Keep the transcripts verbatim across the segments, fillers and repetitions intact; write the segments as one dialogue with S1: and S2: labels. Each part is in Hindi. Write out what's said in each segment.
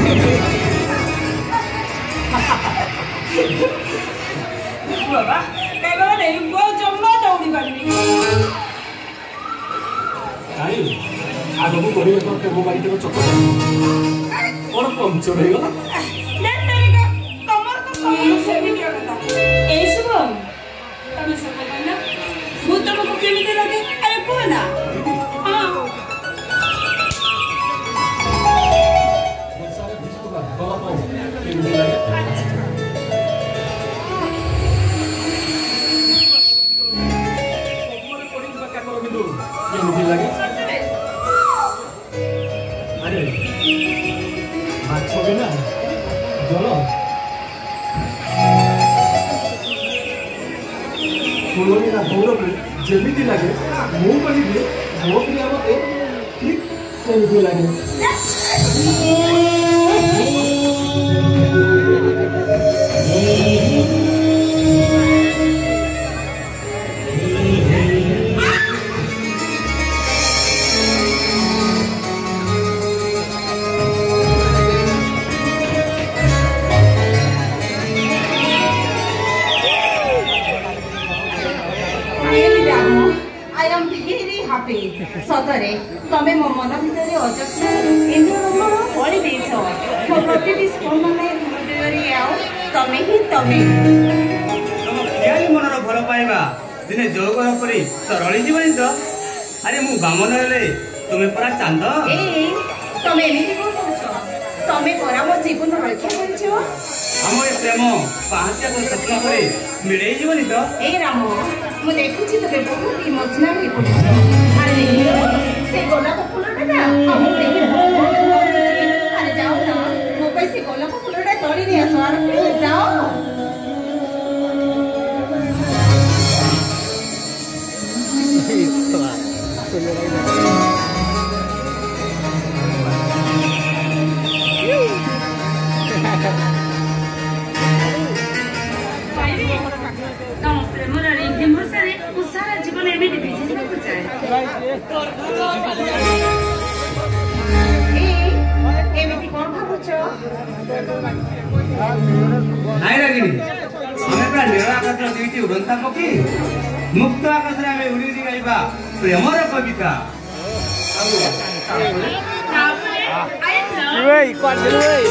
S1: बाबा केवल नहीं वो जम्मा दौड़ी पारबी
S2: आई आगो को कोड़ी तो टेबो बाई तो चक्कर और पंचर हो गला
S1: ले तेरे कमर तो कमर से भी क्या करता ए शुभम तने सब कहना वो तुमको केमिति लगे अरे को ना हां
S2: वो सारे बीच तो गला तो केमिति लगे केमिति लगे अरे माछ बिना जल फुलनी ना गौरव जेमिति लगे मु कहली मो प्रिया मते ठीक सेमिति लगे
S1: सतरे तमे मो मन भितर अजस्र इंद्रनंदन फली देछ मो प्रतिटी स्पंदन हृदय आओ तमे ही तमे
S3: तुम कियाली मनर भल पाइबा दिने जोगर परी तरली जीवनी तो अरे मु बामन हेले तुमे परा चांद
S1: ए तमे एमिति कोन कहछ तमे परा मो जीवन रक्षा करछो
S3: हम ए प्रेम पाहत्या को स्वप्न करे मिले जीवनी तो
S1: ए राम मु देखुछि तमे बहुत इमोशनल हो पड़छ अरे से गोलाप फूलटा ना हम देखि अरे जाओ ना मो पे से गोलाप फूलटा तोड़ी नि आसो आर जाओ जीवन एमिति बिजी को चाहे ए एमिति कोन भाबुछ
S3: नाइ रागिनी हमें प्रा निरा आकाश दुईटी उड़ंता पकी मुक्त आकाश रे हमें उड़ी उड़ी गाइबा प्रेमर कविता
S4: Ui, quan ơi.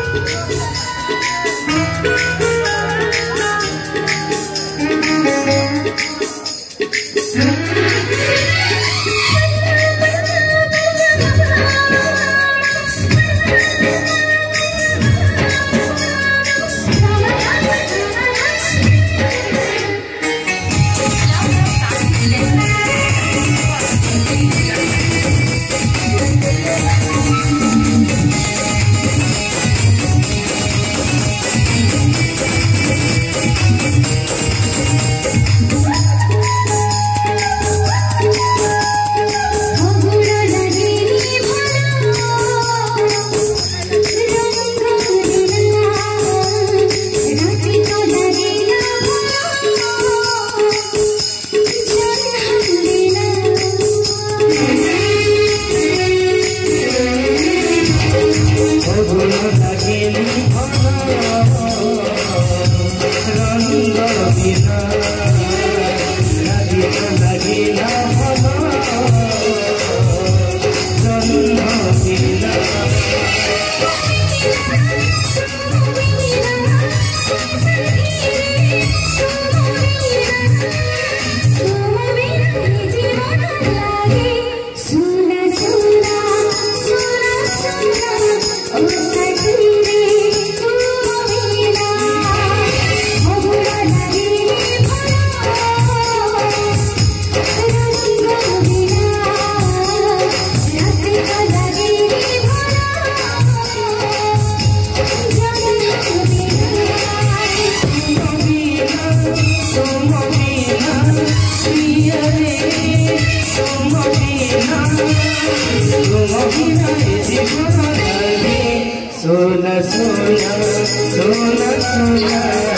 S5: सोना सोना सोना सोना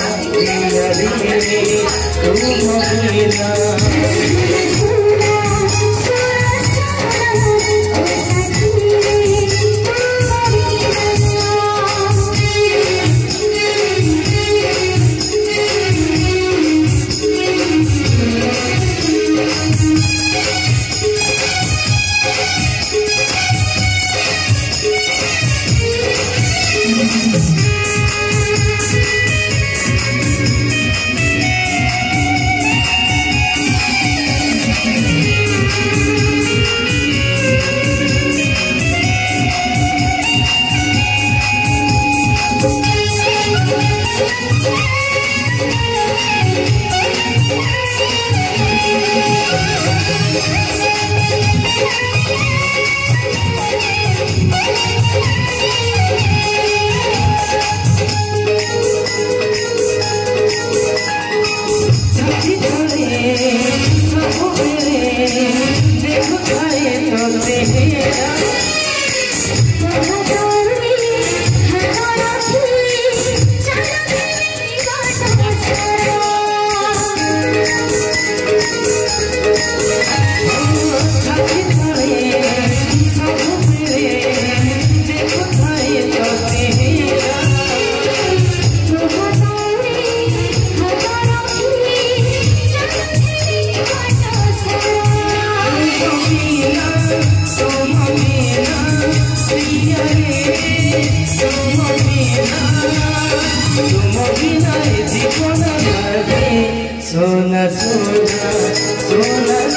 S5: दिया दिए तुम मीरा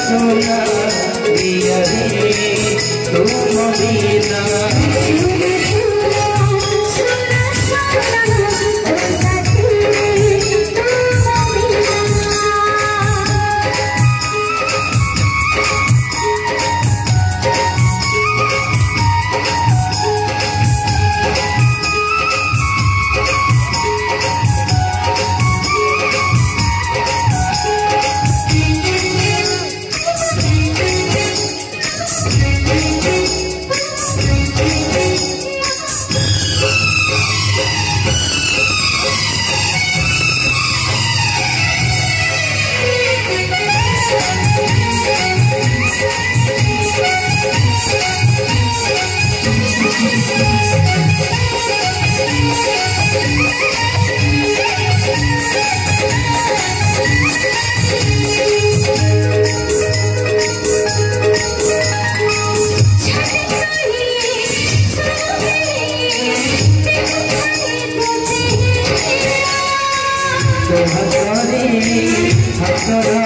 S5: सोना दिया रे तुम बिना हसरे